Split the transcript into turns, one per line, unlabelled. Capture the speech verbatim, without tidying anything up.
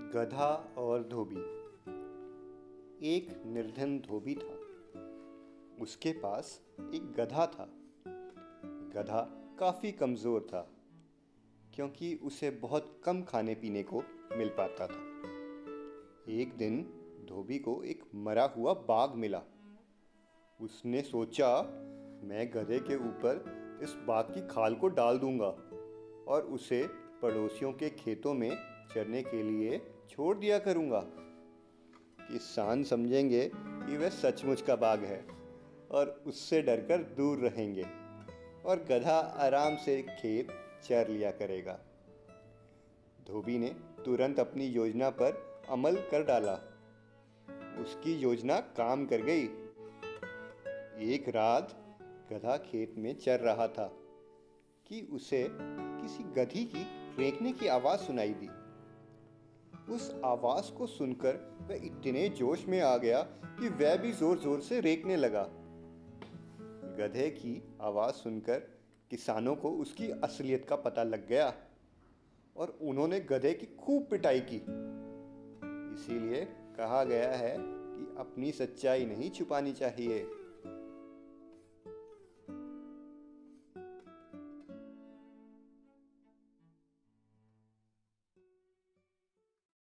गधा और धोबी। एक निर्धन धोबी था। उसके पास एक गधा था। गधा काफ़ी कमज़ोर था क्योंकि उसे बहुत कम खाने पीने को मिल पाता था। एक दिन धोबी को एक मरा हुआ बाघ मिला। उसने सोचा, मैं गधे के ऊपर इस बाघ की खाल को डाल दूंगा और उसे पड़ोसियों के खेतों में चरने के लिए छोड़ दिया करूंगा। किसान समझेंगे कि वह सचमुच का बाघ है और उससे डरकर दूर रहेंगे और गधा आराम से खेत चर लिया करेगा। धोबी ने तुरंत अपनी योजना पर अमल कर डाला। उसकी योजना काम कर गई। एक रात गधा खेत में चर रहा था कि उसे किसी गधी की रेंकने की आवाज़ सुनाई दी। उस आवाज़ को सुनकर वह इतने जोश में आ गया कि वह भी जोर जोर से रेंकने लगा। गधे की आवाज़ सुनकर किसानों को उसकी असलियत का पता लग गया और उन्होंने गधे की खूब पिटाई की। इसीलिए कहा गया है कि अपनी सच्चाई नहीं छुपानी चाहिए।